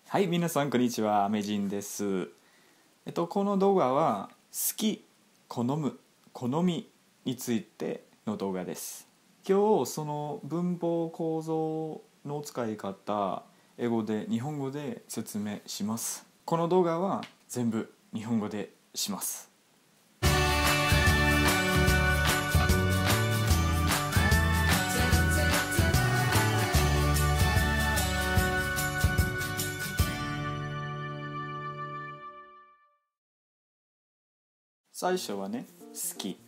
はい、皆さんこんにちは、アメジンです。この動画は好き、好む、好みについての動画です。今日その文法構造の使い方、英語で日本語で説明します。この動画は全部日本語でします。最初はね、好き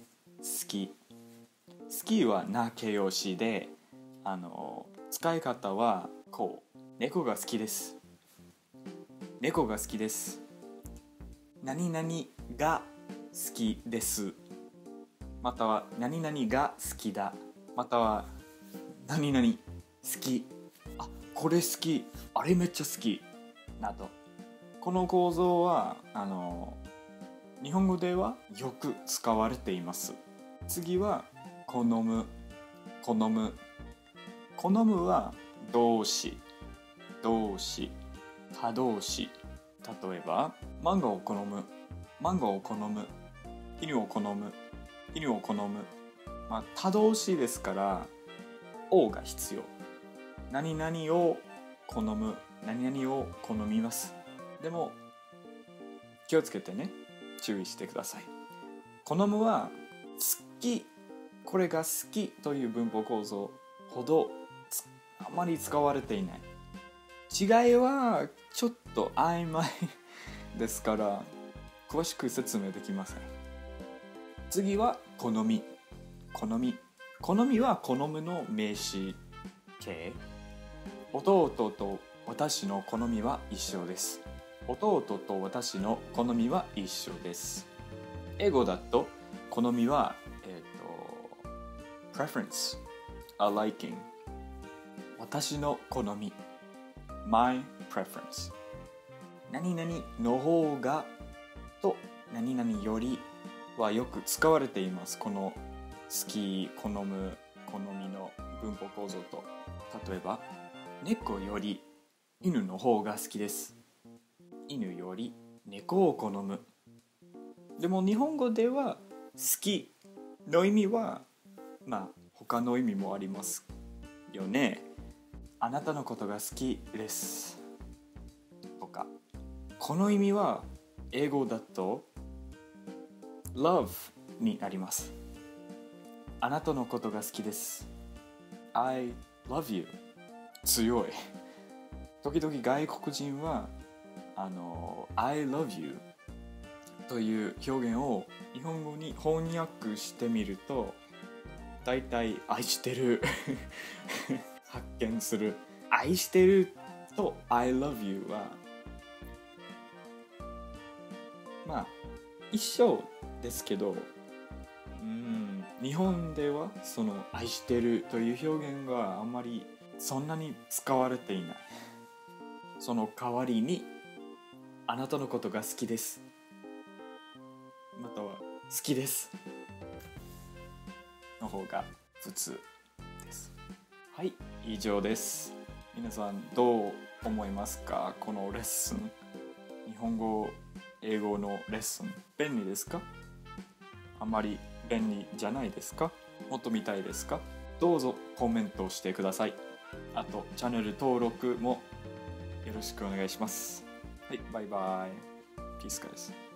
はな形容詞で、使い方はこう。猫が好きです。何々が好きです。または何々が好きだ。または何々好き。これ好き。あれめっちゃ好き。など。この構造は日本語ではよく使われています。次は好むは動詞他動詞。例えばマンゴーを好む、犬を好む。他動詞ですからをが必要。何々を好む、何々を好みます。でも気をつけてね、注意してください。好むは好き、これが好きという文法構造ほどあまり使われていない。違いはちょっと曖昧ですから詳しく説明できません。次は好みは好むの名詞形。弟と私の好みは一緒です。弟と私の好みは一緒です。英語だと好みはpreference, a liking。 私の好み my preference。 何々の方がと何々よりはよく使われています。この好き、好む、好みの文法構造と。例えば猫より犬の方が好きです。犬より猫を好む。でも日本語では好きの意味は他の意味もありますよね。あなたのことが好きですとか。この意味は英語だと love になります。あなたのことが好きです。 I love you。 強い。時々外国人はI love you という表現を日本語に翻訳してみるとだいたい愛してる発見する。愛してると I love you は一緒ですけど、日本ではその愛してるという表現があんまりそんなに使われていない。その代わりにあなたのことが好きです、または好きですの方が普通です。はい、以上です。皆さんどう思いますか？このレッスン、日本語英語のレッスン便利ですか？あまり便利じゃないですか？もっと見たいですか？どうぞコメントしてください。あとチャンネル登録もよろしくお願いします。はい、バイバイ。ピースです。